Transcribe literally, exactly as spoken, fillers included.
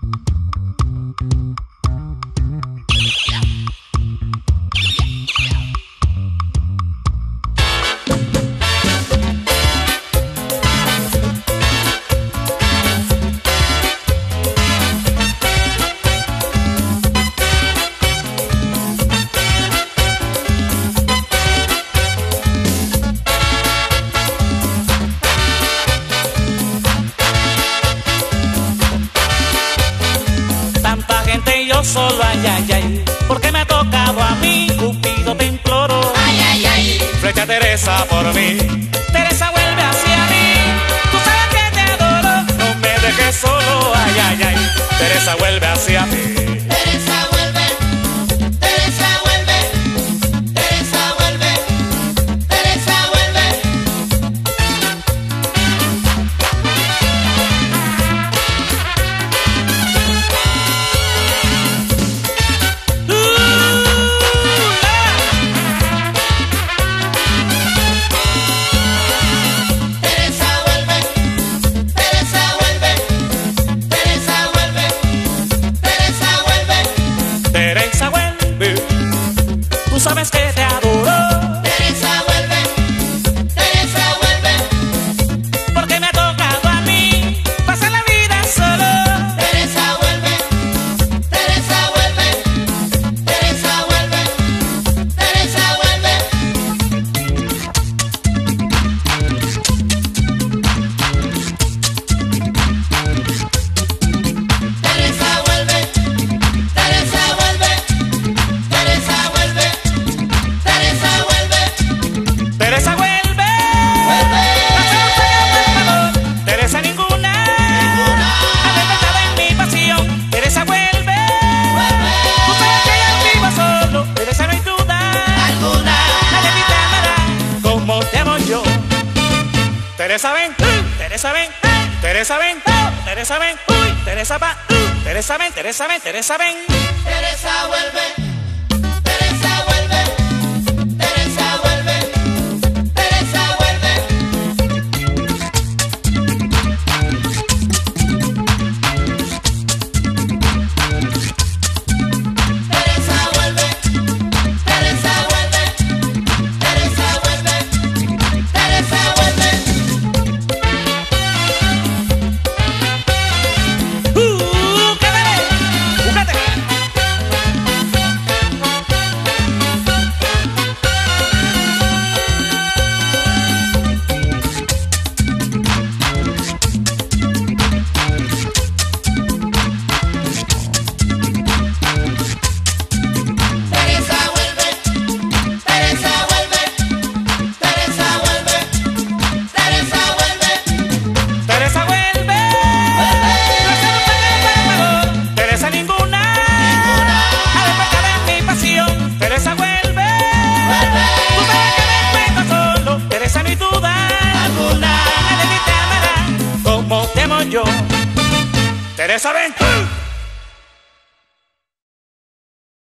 Solo ay, ay, ay, porque me ha tocado a mí, Cupido te imploro. Ay, ay, ay, flecha Teresa por mí. Teresa vuelve hacia mí, tú sabes que te adoro, no me dejes solo. Ay, ay, ay, Teresa vuelve hacia mí. Teresa vuelve, Teresa vuelve, Teresa vuelve, Teresa vuelve. Sabes que te adoro. Teresa vuelve, Teresa vuelve, porque me ha tocado a mí pasar la vida solo. Teresa vuelve, Teresa vuelve, Teresa vuelve, Teresa vuelve. Teresa vuelve, Teresa vuelve, Teresa vuelve. Teresa vuelve, vuelve. Teresa ninguna, Ninguna. adelantada en mi pasión. Teresa vuelve, Vuelve. tú sabes que yo vivo solo. Teresa no hay duda Alguna. nadie me amará como te amo yo. Teresa ven, Teresa ven, Teresa ven, Teresa ven, uy, Teresa va, Teresa ven, Teresa ven, Teresa ven. Teresa vuelve. Teresa vuelve. Teresa vuelve. Teresa vuelve. Teresa vuelve. Teresa vuelve. Teresa vuelve. Teresa vuelve. Uh, ¿qué bebé? Búscate. Teresa vuelve. Teresa vuelve. Teresa vuelve. Teresa vuelve. Teresa vuelve, Vuelve. Teresa ninguna, Ninguna. adelantada en mi pasión. Teresa vuelve, Vuelve. tú sabes que me encuentro solo. Teresa no hay duda Alguna. nadie te amará como te amo yo. Teresa ven,